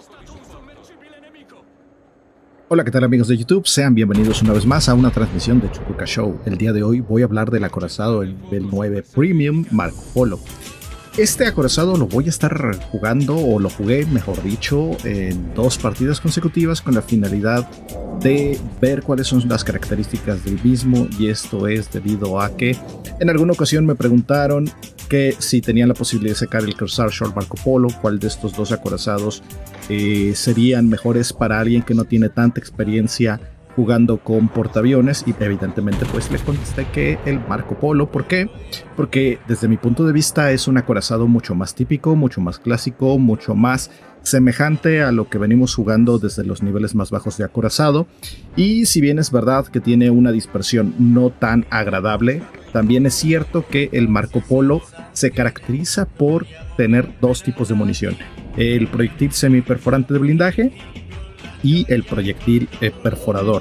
Hola, ¿qué tal amigos de YouTube? Sean bienvenidos una vez más a una transmisión de Churruca Show. El día de hoy voy a hablar del acorazado el nivel 9 Premium Marco Polo. Este acorazado lo voy a estar jugando, o lo jugué mejor dicho, en 2 partidas consecutivas con la finalidad de ver cuáles son las características del mismo, y esto es debido a que en alguna ocasión me preguntaron que si tenían la posibilidad de sacar el Corsair Short Marco Polo, cuál de estos 2 acorazados serían mejores para alguien que no tiene tanta experiencia jugando con portaaviones, y evidentemente pues le contesté que el Marco Polo. ¿Por qué? Porque desde mi punto de vista es un acorazado mucho más típico, mucho más clásico, mucho más semejante a lo que venimos jugando desde los niveles más bajos de acorazado, y si bien es verdad que tiene una dispersión no tan agradable, también es cierto que el Marco Polo se caracteriza por tener 2 tipos de munición: el proyectil semiperforante de blindaje y el proyectil perforador.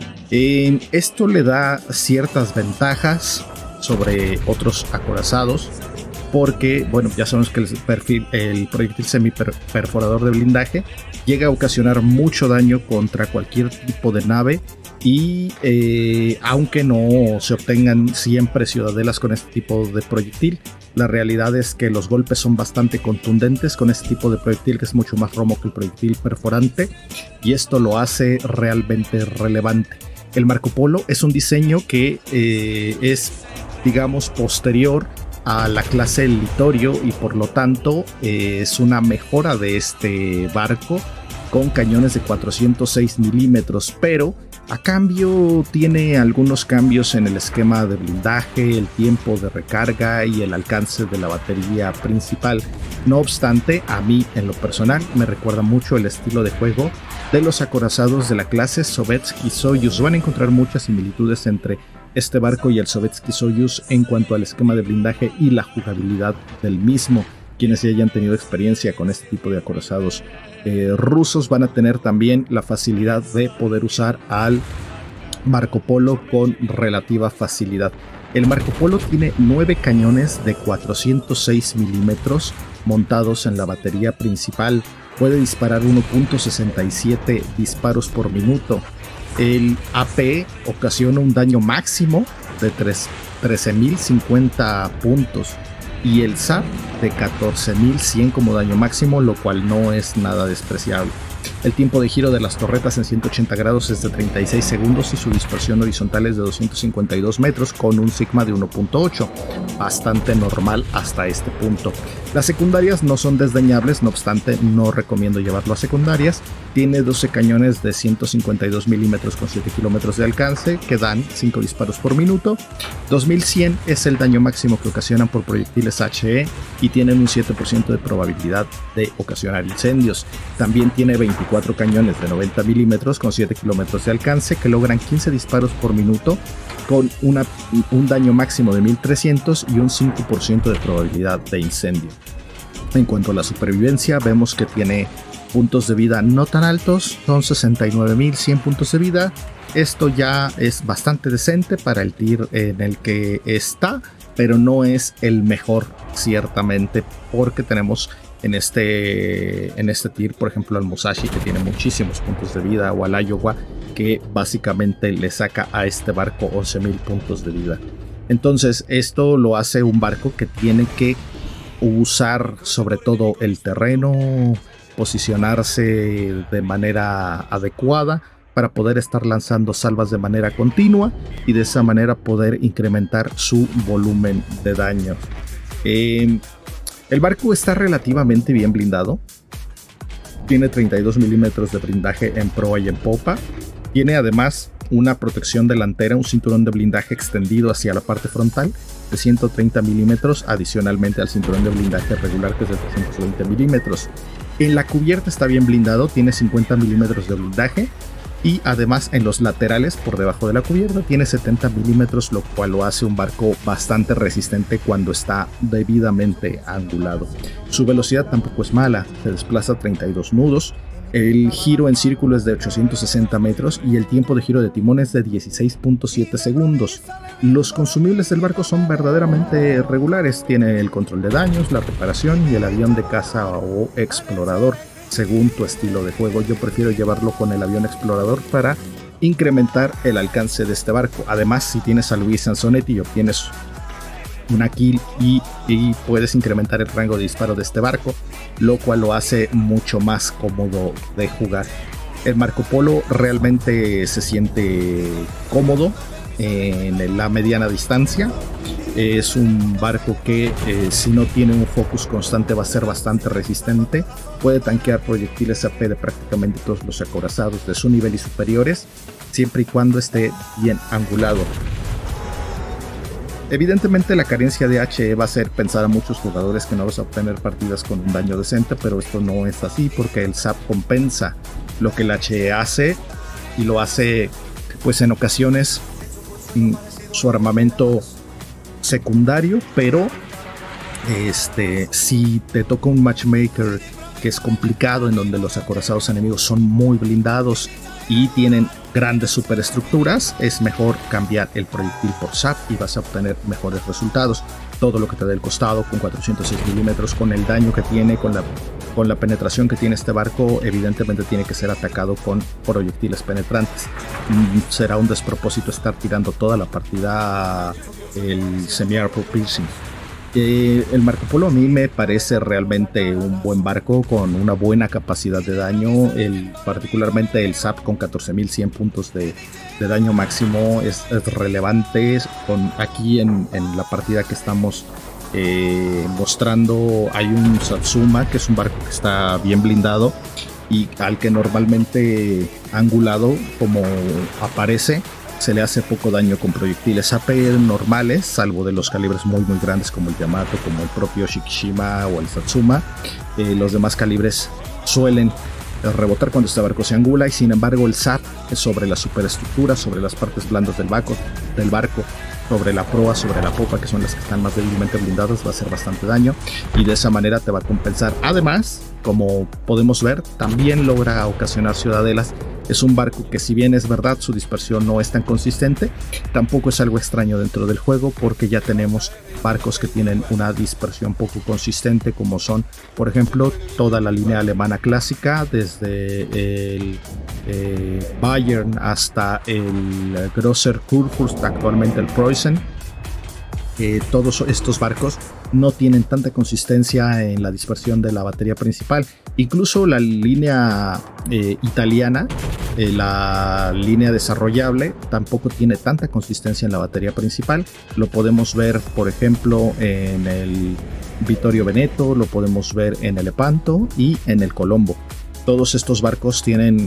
Esto le da ciertas ventajas sobre otros acorazados, porque bueno, ya sabemos que el proyectil semiperforador de blindaje llega a ocasionar mucho daño contra cualquier tipo de nave, y aunque no se obtengan siempre ciudadelas con este tipo de proyectil, la realidad es que los golpes son bastante contundentes con este tipo de proyectil, que es mucho más romo que el proyectil perforante, y esto lo hace realmente relevante. El Marco Polo es un diseño que es, digamos, posterior a la clase Littorio, y por lo tanto es una mejora de este barco con cañones de 406 milímetros, pero a cambio tiene algunos cambios en el esquema de blindaje, el tiempo de recarga y el alcance de la batería principal. No obstante, a mí en lo personal me recuerda mucho el estilo de juego de los acorazados de la clase Sovetski Soyuz. Van a encontrar muchas similitudes entre este barco y el Sovetski Soyuz en cuanto al esquema de blindaje y la jugabilidad del mismo. Quienes ya hayan tenido experiencia con este tipo de acorazados rusos van a tener también la facilidad de poder usar al Marco Polo con relativa facilidad. El Marco Polo tiene 9 cañones de 406 milímetros montados en la batería principal. Puede disparar 1.67 disparos por minuto. El AP ocasiona un daño máximo de 13.050 puntos, y el SAP de 14.100 como daño máximo, lo cual no es nada despreciable. El tiempo de giro de las torretas en 180 grados es de 36 segundos y su dispersión horizontal es de 252 metros con un sigma de 1.8, bastante normal hasta este punto. Las secundarias no son desdeñables, no obstante no recomiendo llevarlo a secundarias. Tiene 12 cañones de 152 milímetros con 7 kilómetros de alcance que dan 5 disparos por minuto. 2100 es el daño máximo que ocasionan por proyectiles HE, y tienen un 7% de probabilidad de ocasionar incendios. También tiene 24 cañones de 90 milímetros con 7 kilómetros de alcance que logran 15 disparos por minuto con un daño máximo de 1300 y un 5% de probabilidad de incendio. En cuanto a la supervivencia, vemos que tiene puntos de vida no tan altos, son 69.100 puntos de vida. Esto ya es bastante decente para el tier en el que está, pero no es el mejor ciertamente, porque tenemos en este tier, por ejemplo, al Musashi, que tiene muchísimos puntos de vida, o al Iowa, que básicamente le saca a este barco 11.000 puntos de vida. Entonces esto lo hace un barco que tiene que usar sobre todo el terreno, posicionarse de manera adecuada para poder estar lanzando salvas de manera continua, y de esa manera poder incrementar su volumen de daño. El barco está relativamente bien blindado. Tiene 32 milímetros de blindaje en proa y en popa. Tiene además una protección delantera, un cinturón de blindaje extendido hacia la parte frontal de 130 milímetros, adicionalmente al cinturón de blindaje regular, que es de 320 milímetros. En la cubierta está bien blindado, tiene 50 milímetros de blindaje, y además en los laterales por debajo de la cubierta tiene 70 milímetros, lo cual lo hace un barco bastante resistente cuando está debidamente angulado. Su velocidad tampoco es mala, se desplaza a 32 nudos, el giro en círculo es de 860 metros y el tiempo de giro de timón es de 16.7 segundos. Los consumibles del barco son verdaderamente regulares, tiene el control de daños, la reparación y el avión de caza o explorador. según tu estilo de juego. Yo prefiero llevarlo con el avión explorador para incrementar el alcance de este barco. Además, si tienes a Luis Sansonetti y obtienes una kill y puedes incrementar el rango de disparo de este barco, lo cual lo hace mucho más cómodo de jugar. El Marco Polo realmente se siente cómodo en la mediana distancia. Es un barco que si no tiene un focus constante va a ser bastante resistente. Puede tanquear proyectiles AP de prácticamente todos los acorazados de su nivel y superiores, siempre y cuando esté bien angulado. Evidentemente la carencia de HE va a hacer pensar a muchos jugadores que no vas a obtener partidas con un daño decente, pero esto no es así porque el SAP compensa lo que el HE hace, y lo hace pues en ocasiones su armamento secundario, pero si te toca un matchmaker que es complicado, en donde los acorazados enemigos son muy blindados y tienen grandes superestructuras, es mejor cambiar el proyectil por SAP y vas a obtener mejores resultados. Todo lo que te dé el costado con 406 milímetros, con el daño que tiene, con la penetración que tiene este barco, evidentemente tiene que ser atacado con proyectiles penetrantes. Será un despropósito estar tirando toda la partida el semi-armor piercing. El Marco Polo a mí me parece realmente un buen barco con una buena capacidad de daño. Particularmente el SAP con 14.100 puntos de daño máximo es relevante. Aquí en la partida que estamos mostrando hay un Satsuma, que es un barco que está bien blindado y al que normalmente angulado, como aparece, se le hace poco daño con proyectiles AP normales, salvo de los calibres muy grandes como el Yamato, como el propio Shikishima o el Satsuma. Los demás calibres suelen rebotar cuando este barco se angula, y sin embargo el SAP es sobre la superestructura, sobre las partes blandas del barco, sobre la proa, sobre la popa, que son las que están más débilmente blindadas, va a hacer bastante daño y de esa manera te va a compensar. Además, como podemos ver, también logra ocasionar ciudadelas. Es un barco que, si bien es verdad su dispersión no es tan consistente, tampoco es algo extraño dentro del juego, porque ya tenemos barcos que tienen una dispersión poco consistente, como son, por ejemplo, toda la línea alemana clásica, desde el Bayern hasta el Grosser Kurfürst, actualmente el Preußen. Todos estos barcos no tienen tanta consistencia en la dispersión de la batería principal. Incluso la línea italiana, la línea desarrollable, tampoco tiene tanta consistencia en la batería principal. Lo podemos ver, por ejemplo, en el Vittorio Veneto, lo podemos ver en el Lepanto y en el Colombo. Todos estos barcos tienen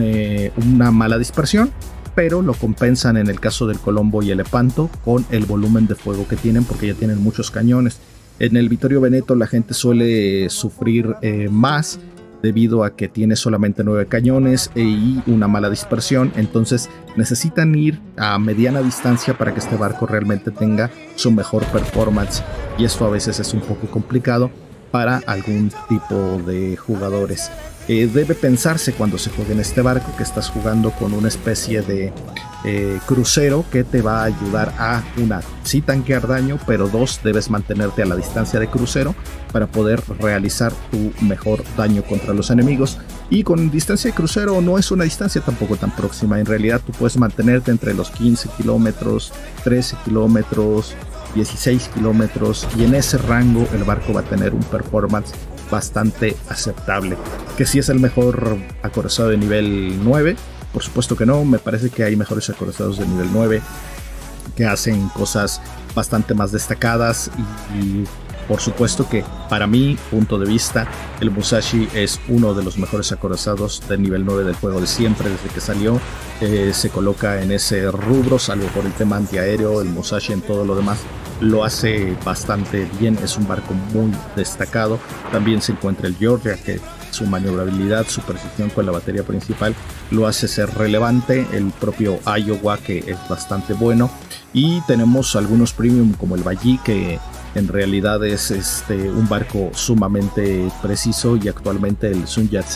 una mala dispersión, pero lo compensan en el caso del Colombo y el Lepanto con el volumen de fuego que tienen, porque ya tienen muchos cañones. En el Vittorio Veneto la gente suele sufrir más debido a que tiene solamente 9 cañones y una mala dispersión, entonces necesitan ir a mediana distancia para que este barco realmente tenga su mejor performance, y esto a veces es un poco complicado para algún tipo de jugadores. Debe pensarse cuando se juegue en este barco que estás jugando con una especie de crucero que te va a ayudar a, una, sí tanquear daño, pero dos, debes mantenerte a la distancia de crucero para poder realizar tu mejor daño contra los enemigos. Y con distancia de crucero no es una distancia tampoco tan próxima, en realidad tú puedes mantenerte entre los 15 kilómetros, 13 kilómetros, 16 kilómetros, y en ese rango el barco va a tener un performance bastante aceptable. Que si es el mejor acorazado de nivel 9, por supuesto que no. Me parece que hay mejores acorazados de nivel 9 que hacen cosas bastante más destacadas, y por supuesto que, para mi punto de vista, el Musashi es uno de los mejores acorazados de nivel 9 del juego de siempre. Desde que salió se coloca en ese rubro, salvo por el tema antiaéreo. El Musashi en todo lo demás lo hace bastante bien, es un barco muy destacado. También se encuentra el Georgia, que su maniobrabilidad, su precisión con la batería principal lo hace ser relevante. El propio Iowa, que es bastante bueno, y tenemos algunos premium como el Bayi, que en realidad es un barco sumamente preciso, y actualmente el Sun Yat-se,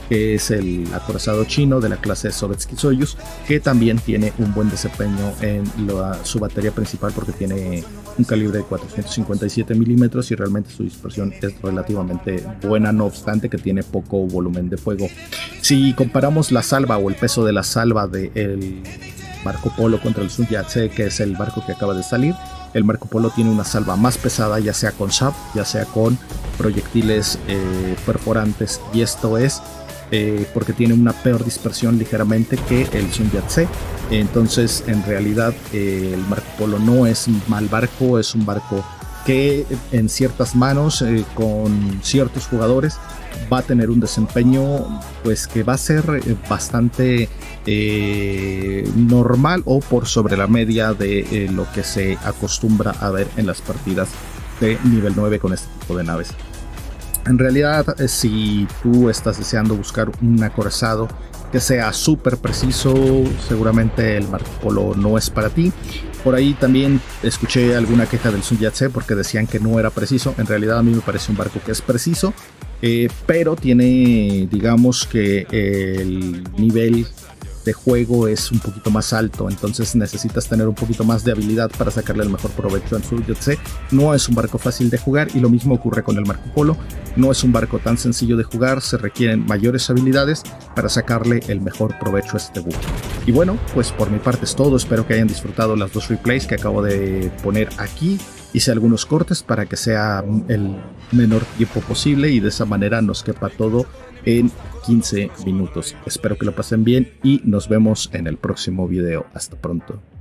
que es el acorazado chino de la clase Sovietsky Soyuz, que también tiene un buen desempeño en su batería principal porque tiene un calibre de 457 milímetros y realmente su dispersión es relativamente buena, no obstante que tiene poco volumen de fuego. Si comparamos la salva o el peso de la salva del Marco Polo contra el Sun Yat-sen, que es el barco que acaba de salir, el Marco Polo tiene una salva más pesada, ya sea con SAP, ya sea con proyectiles perforantes, y esto es porque tiene una peor dispersión ligeramente que el Sun Yat-sen. Entonces, en realidad, el Marco Polo no es un mal barco, es un barco que en ciertas manos, con ciertos jugadores, va a tener un desempeño pues que va a ser bastante normal o por sobre la media de lo que se acostumbra a ver en las partidas de nivel 9 con este tipo de naves. En realidad, si tú estás deseando buscar un acorazado que sea súper preciso, seguramente el Marco Polo no es para ti. Por ahí también escuché alguna queja del Sun Yat-sen porque decían que no era preciso. En realidad a mí me parece un barco que es preciso, pero tiene, digamos que el nivel de juego es un poquito más alto, entonces necesitas tener un poquito más de habilidad para sacarle el mejor provecho al Sun Yat-sen. No es un barco fácil de jugar y lo mismo ocurre con el Marco Polo. No es un barco tan sencillo de jugar, se requieren mayores habilidades para sacarle el mejor provecho a este buque. Y bueno, pues por mi parte es todo, espero que hayan disfrutado las dos replays que acabo de poner aquí. Hice algunos cortes para que sea el menor tiempo posible y de esa manera nos quepa todo en 15 minutos. Espero que lo pasen bien y nos vemos en el próximo video. Hasta pronto.